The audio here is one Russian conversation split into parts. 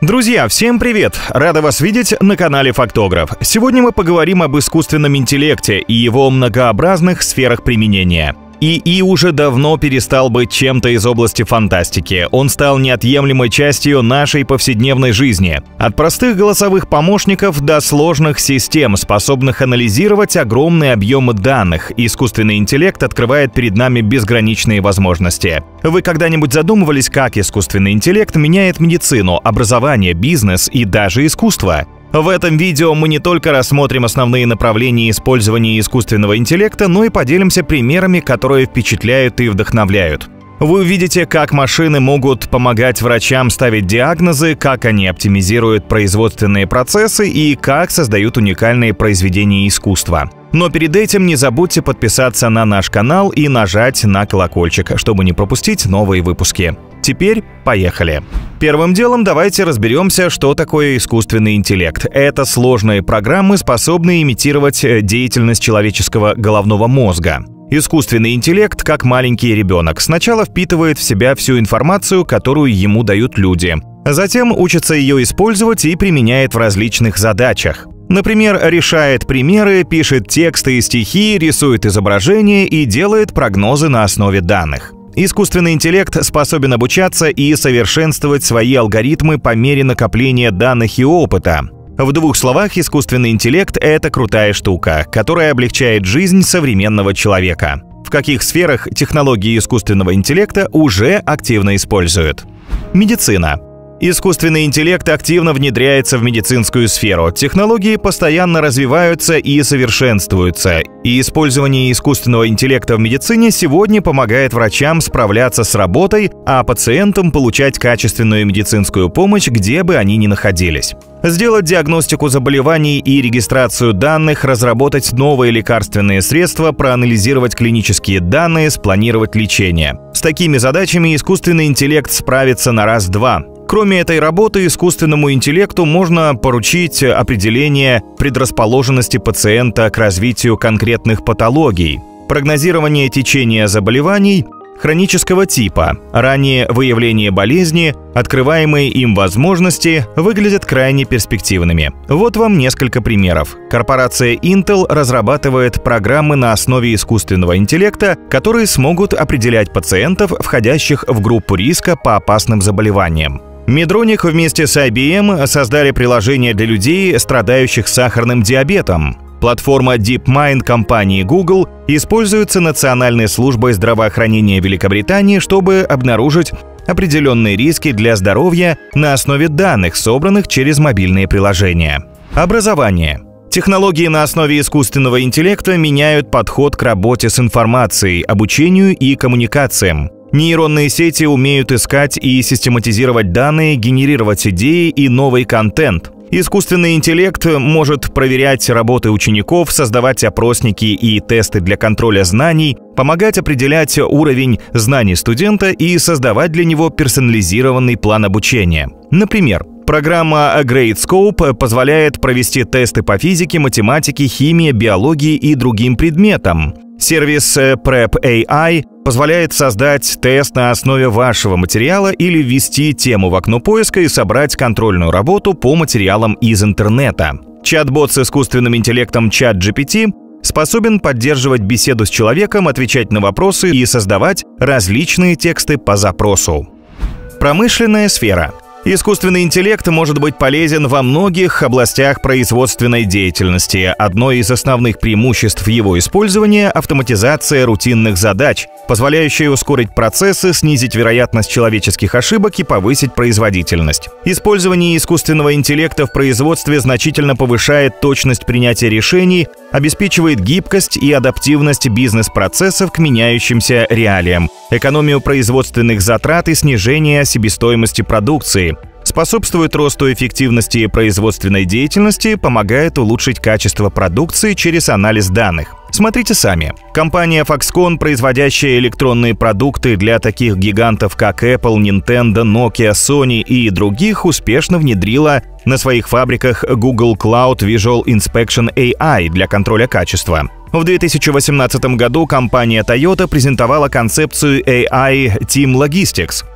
Друзья, всем привет! Рада вас видеть на канале Фактограф. Сегодня мы поговорим об искусственном интеллекте и его многообразных сферах применения. ИИ уже давно перестал быть чем-то из области фантастики. Он стал неотъемлемой частью нашей повседневной жизни. От простых голосовых помощников до сложных систем, способных анализировать огромные объемы данных, искусственный интеллект открывает перед нами безграничные возможности. Вы когда-нибудь задумывались, как искусственный интеллект меняет медицину, образование, бизнес и даже искусство? В этом видео мы не только рассмотрим основные направления использования искусственного интеллекта, но и поделимся примерами, которые впечатляют и вдохновляют. Вы увидите, как машины могут помогать врачам ставить диагнозы, как они оптимизируют производственные процессы и как создают уникальные произведения искусства. Но перед этим не забудьте подписаться на наш канал и нажать на колокольчик, чтобы не пропустить новые выпуски. Теперь поехали! Первым делом давайте разберемся, что такое искусственный интеллект. Это сложные программы, способные имитировать деятельность человеческого головного мозга. Искусственный интеллект, как маленький ребенок, сначала впитывает в себя всю информацию, которую ему дают люди. Затем учится ее использовать и применяет в различных задачах. Например, решает примеры, пишет тексты и стихи, рисует изображения и делает прогнозы на основе данных. Искусственный интеллект способен обучаться и совершенствовать свои алгоритмы по мере накопления данных и опыта. В двух словах, искусственный интеллект – это крутая штука, которая облегчает жизнь современного человека. В каких сферах технологии искусственного интеллекта уже активно используют? Медицина. Искусственный интеллект активно внедряется в медицинскую сферу. Технологии постоянно развиваются и совершенствуются. И использование искусственного интеллекта в медицине сегодня помогает врачам справляться с работой, а пациентам получать качественную медицинскую помощь, где бы они ни находились. Сделать диагностику заболеваний и регистрацию данных, разработать новые лекарственные средства, проанализировать клинические данные, спланировать лечение. С такими задачами искусственный интеллект справится на раз-два. Кроме этой работы, искусственному интеллекту можно поручить определение предрасположенности пациента к развитию конкретных патологий, прогнозирование течения заболеваний хронического типа. Раннее выявление болезни, открываемые им возможности выглядят крайне перспективными. Вот вам несколько примеров. Корпорация Intel разрабатывает программы на основе искусственного интеллекта, которые смогут определять пациентов, входящих в группу риска по опасным заболеваниям. Medtronic вместе с IBM создали приложение для людей, страдающих сахарным диабетом. Платформа DeepMind компании Google используется Национальной службой здравоохранения Великобритании, чтобы обнаружить определенные риски для здоровья на основе данных, собранных через мобильные приложения. Образование. Технологии на основе искусственного интеллекта меняют подход к работе с информацией, обучению и коммуникациям. Нейронные сети умеют искать и систематизировать данные, генерировать идеи и новый контент. Искусственный интеллект может проверять работы учеников, создавать опросники и тесты для контроля знаний, помогать определять уровень знаний студента и создавать для него персонализированный план обучения. Например, программа Gradescope позволяет провести тесты по физике, математике, химии, биологии и другим предметам. Сервис Prep AI позволяет создать тест на основе вашего материала или ввести тему в окно поиска и собрать контрольную работу по материалам из интернета. Чат-бот с искусственным интеллектом ChatGPT способен поддерживать беседу с человеком, отвечать на вопросы и создавать различные тексты по запросу. Промышленная сфера. Искусственный интеллект может быть полезен во многих областях производственной деятельности. Одно из основных преимуществ его использования – автоматизация рутинных задач, позволяющая ускорить процессы, снизить вероятность человеческих ошибок и повысить производительность. Использование искусственного интеллекта в производстве значительно повышает точность принятия решений, обеспечивает гибкость и адаптивность бизнес-процессов к меняющимся реалиям, экономию производственных затрат и снижение себестоимости продукции. Способствует росту эффективности производственной деятельности, помогает улучшить качество продукции через анализ данных. Смотрите сами. Компания Foxconn, производящая электронные продукты для таких гигантов, как Apple, Nintendo, Nokia, Sony и других, успешно внедрила на своих фабриках Google Cloud Visual Inspection AI для контроля качества. В 2018 году компания Toyota презентовала концепцию AI Team Logistics,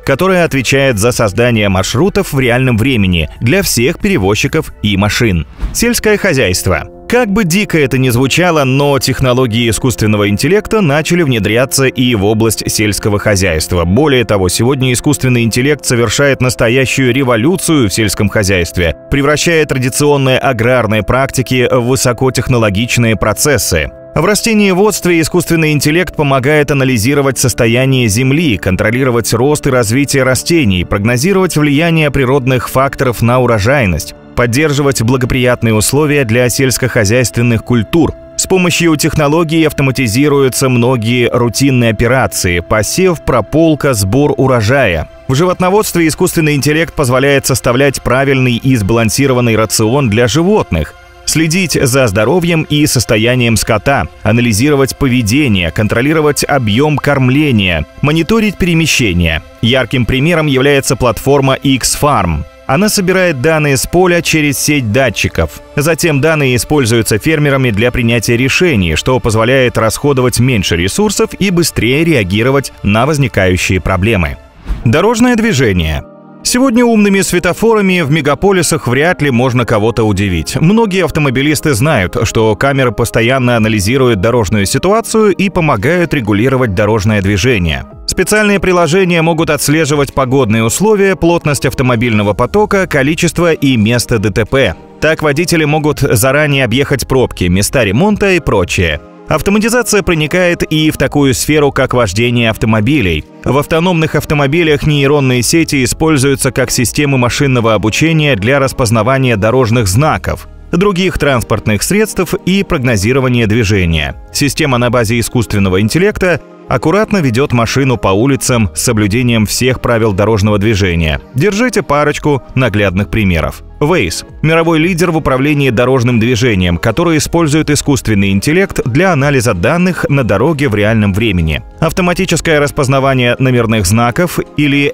которая отвечает за создание маршрутов в реальном времени для всех перевозчиков и машин. Сельское хозяйство. Как бы дико это ни звучало, но технологии искусственного интеллекта начали внедряться и в область сельского хозяйства. Более того, сегодня искусственный интеллект совершает настоящую революцию в сельском хозяйстве, превращая традиционные аграрные практики в высокотехнологичные процессы. В растениеводстве искусственный интеллект помогает анализировать состояние земли, контролировать рост и развитие растений, прогнозировать влияние природных факторов на урожайность, поддерживать благоприятные условия для сельскохозяйственных культур. С помощью технологий автоматизируются многие рутинные операции – посев, прополка, сбор урожая. В животноводстве искусственный интеллект позволяет составлять правильный и сбалансированный рацион для животных, следить за здоровьем и состоянием скота, анализировать поведение, контролировать объем кормления, мониторить перемещения. Ярким примером является платформа X-Farm. Она собирает данные с поля через сеть датчиков. Затем данные используются фермерами для принятия решений, что позволяет расходовать меньше ресурсов и быстрее реагировать на возникающие проблемы. Дорожное движение. Сегодня умными светофорами в мегаполисах вряд ли можно кого-то удивить. Многие автомобилисты знают, что камеры постоянно анализируют дорожную ситуацию и помогают регулировать дорожное движение. Специальные приложения могут отслеживать погодные условия, плотность автомобильного потока, количество и место ДТП. Так водители могут заранее объехать пробки, места ремонта и прочее. Автоматизация проникает и в такую сферу, как вождение автомобилей. В автономных автомобилях нейронные сети используются как системы машинного обучения для распознавания дорожных знаков, других транспортных средств и прогнозирования движения. Система на базе искусственного интеллекта аккуратно ведет машину по улицам с соблюдением всех правил дорожного движения. Держите парочку наглядных примеров. Waze – мировой лидер в управлении дорожным движением, который использует искусственный интеллект для анализа данных на дороге в реальном времени. Автоматическое распознавание номерных знаков или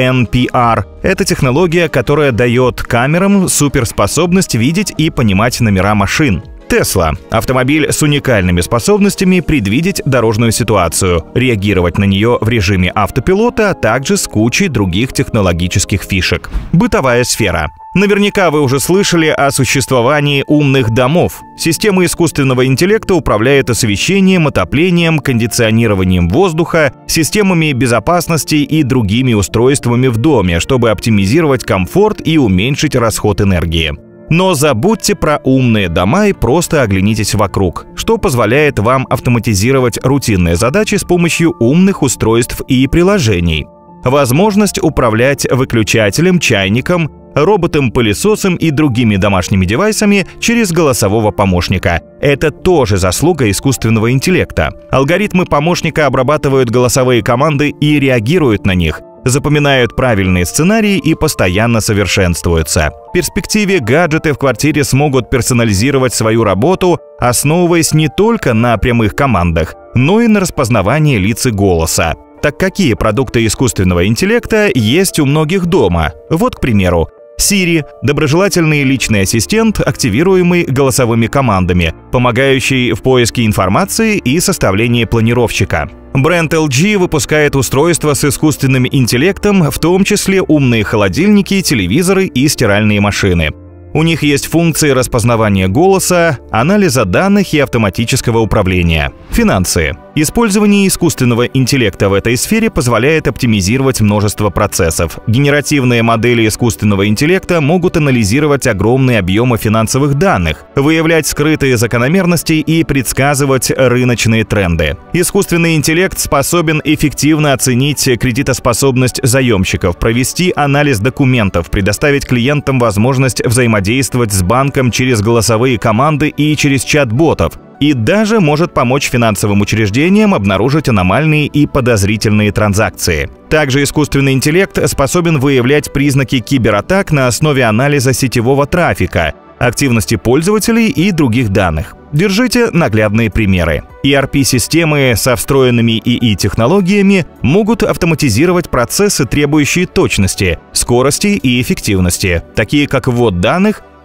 ANPR – это технология, которая дает камерам суперспособность видеть и понимать номера машин. Tesla – автомобиль с уникальными способностями предвидеть дорожную ситуацию, реагировать на нее в режиме автопилота, а также с кучей других технологических фишек. Бытовая сфера. Наверняка вы уже слышали о существовании умных домов. Система искусственного интеллекта управляет освещением, отоплением, кондиционированием воздуха, системами безопасности и другими устройствами в доме, чтобы оптимизировать комфорт и уменьшить расход энергии. Но забудьте про умные дома и просто оглянитесь вокруг, что позволяет вам автоматизировать рутинные задачи с помощью умных устройств и приложений. Возможность управлять выключателем, чайником, роботом-пылесосом и другими домашними девайсами через голосового помощника. Это тоже заслуга искусственного интеллекта. Алгоритмы помощника обрабатывают голосовые команды и реагируют на них, запоминают правильные сценарии и постоянно совершенствуются. В перспективе гаджеты в квартире смогут персонализировать свою работу, основываясь не только на прямых командах, но и на распознавании лиц и голоса. Так какие продукты искусственного интеллекта есть у многих дома? Вот, к примеру, Siri – доброжелательный личный ассистент, активируемый голосовыми командами, помогающий в поиске информации и составлении планировщика. Бренд LG выпускает устройства с искусственным интеллектом, в том числе умные холодильники, телевизоры и стиральные машины. У них есть функции распознавания голоса, анализа данных и автоматического управления. Финансы. Использование искусственного интеллекта в этой сфере позволяет оптимизировать множество процессов. Генеративные модели искусственного интеллекта могут анализировать огромные объемы финансовых данных, выявлять скрытые закономерности и предсказывать рыночные тренды. Искусственный интеллект способен эффективно оценить кредитоспособность заемщиков, провести анализ документов, предоставить клиентам возможность взаимодействовать с банком через голосовые команды и через чат-ботов, и даже может помочь финансовым учреждениям обнаружить аномальные и подозрительные транзакции. Также искусственный интеллект способен выявлять признаки кибератак на основе анализа сетевого трафика, активности пользователей и других данных. Держите наглядные примеры. ERP-системы со встроенными ИИ-технологиями могут автоматизировать процессы, требующие точности, скорости и эффективности, такие как ввод данных,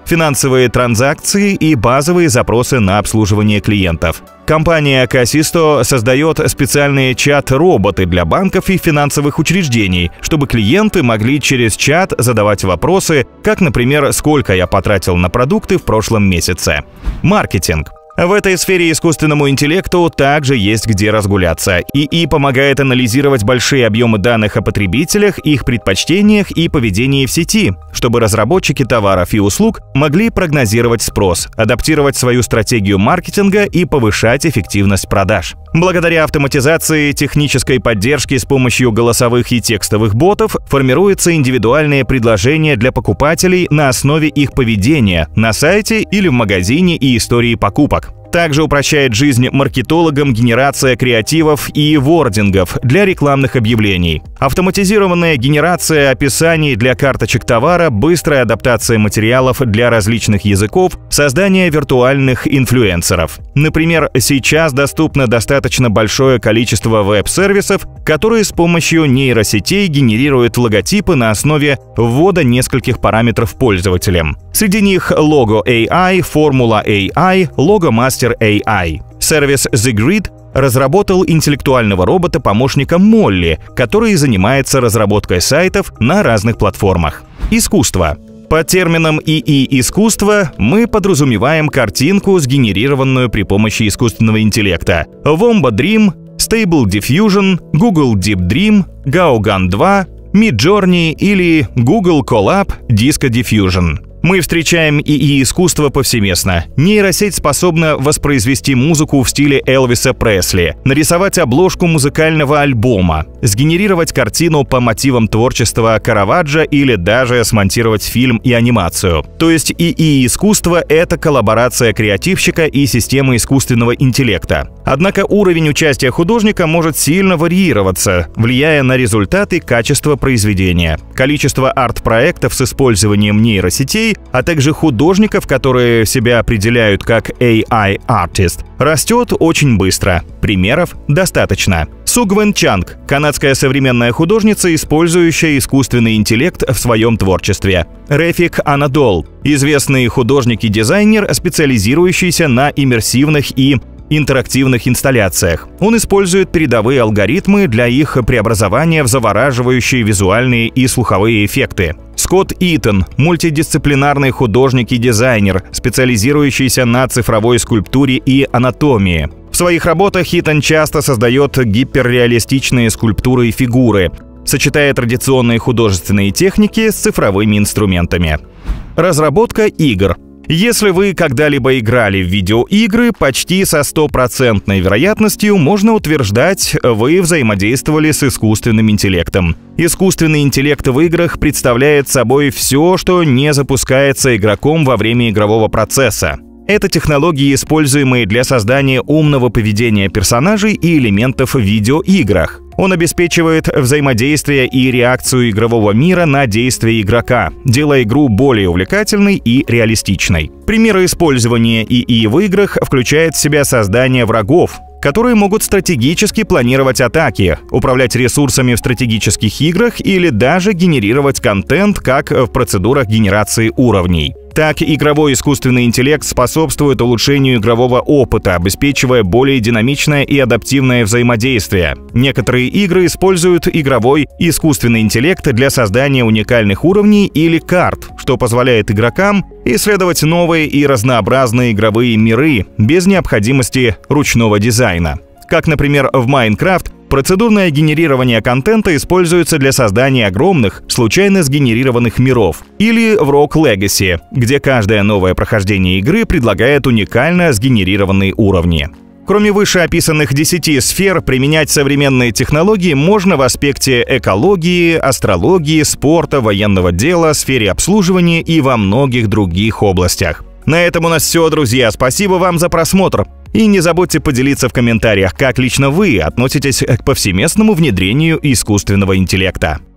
финансовые транзакции и базовые запросы на обслуживание клиентов. Компания Kasisto создает специальные чат-роботы для банков и финансовых учреждений, чтобы клиенты могли через чат задавать вопросы, как, например, сколько я потратил на продукты в прошлом месяце. Маркетинг. В этой сфере искусственному интеллекту также есть где разгуляться. ИИ помогает анализировать большие объемы данных о потребителях, их предпочтениях и поведении в сети, чтобы разработчики товаров и услуг могли прогнозировать спрос, адаптировать свою стратегию маркетинга и повышать эффективность продаж. Благодаря автоматизации технической поддержки с помощью голосовых и текстовых ботов формируется индивидуальное предложение для покупателей на основе их поведения на сайте или в магазине и истории покупок. Также упрощает жизнь маркетологам генерация креативов и вордингов для рекламных объявлений. Автоматизированная генерация описаний для карточек товара, быстрая адаптация материалов для различных языков, создание виртуальных инфлюенсеров. Например, сейчас доступно достаточно большое количество веб-сервисов, которые с помощью нейросетей генерируют логотипы на основе ввода нескольких параметров пользователям. Среди них Logo AI, Formula AI, Logomaster AI. Сервис The Grid разработал интеллектуального робота-помощника Молли, который занимается разработкой сайтов на разных платформах. Искусство. Под термином ИИ-искусство мы подразумеваем картинку, сгенерированную при помощи искусственного интеллекта. Womba Dream, Stable Diffusion, Google Deep Dream, Gaogan 2, Midjourney или Google Colab Disco Diffusion. Мы встречаем ИИ-искусство повсеместно. Нейросеть способна воспроизвести музыку в стиле Элвиса Пресли, нарисовать обложку музыкального альбома, сгенерировать картину по мотивам творчества Караваджо или даже смонтировать фильм и анимацию. То есть ИИ-искусство — это коллаборация креативщика и системы искусственного интеллекта. Однако уровень участия художника может сильно варьироваться, влияя на результаты и качество произведения. Количество арт-проектов с использованием нейросетей, а также художников, которые себя определяют как AI-артист, растет очень быстро. Примеров достаточно. Сугвен Чанг – канадская современная художница, использующая искусственный интеллект в своем творчестве. Рефик Анадол – известный художник и дизайнер, специализирующийся на иммерсивных и интерактивных инсталляциях. Он использует передовые алгоритмы для их преобразования в завораживающие визуальные и слуховые эффекты. Скотт Итон – мультидисциплинарный художник и дизайнер, специализирующийся на цифровой скульптуре и анатомии. В своих работах Итон часто создает гиперреалистичные скульптуры и фигуры, сочетая традиционные художественные техники с цифровыми инструментами. Разработка игр. Если вы когда-либо играли в видеоигры, почти со 100% вероятностью можно утверждать, вы взаимодействовали с искусственным интеллектом. Искусственный интеллект в играх представляет собой все, что не запускается игроком во время игрового процесса. Это технологии, используемые для создания умного поведения персонажей и элементов в видеоиграх. Он обеспечивает взаимодействие и реакцию игрового мира на действия игрока, делая игру более увлекательной и реалистичной. Примеры использования ИИ в играх включают в себя создание врагов, которые могут стратегически планировать атаки, управлять ресурсами в стратегических играх или даже генерировать контент, как в процедурах генерации уровней. Так, игровой искусственный интеллект способствует улучшению игрового опыта, обеспечивая более динамичное и адаптивное взаимодействие. Некоторые игры используют игровой искусственный интеллект для создания уникальных уровней или карт, что позволяет игрокам исследовать новые и разнообразные игровые миры без необходимости ручного дизайна. Как, например, в Minecraft, процедурное генерирование контента используется для создания огромных, случайно сгенерированных миров. Или в Rogue Legacy, где каждое новое прохождение игры предлагает уникально сгенерированные уровни. Кроме вышеописанных 10 сфер, применять современные технологии можно в аспекте экологии, астрологии, спорта, военного дела, сфере обслуживания и во многих других областях. На этом у нас все, друзья. Спасибо вам за просмотр. И не забудьте поделиться в комментариях, как лично вы относитесь к повсеместному внедрению искусственного интеллекта.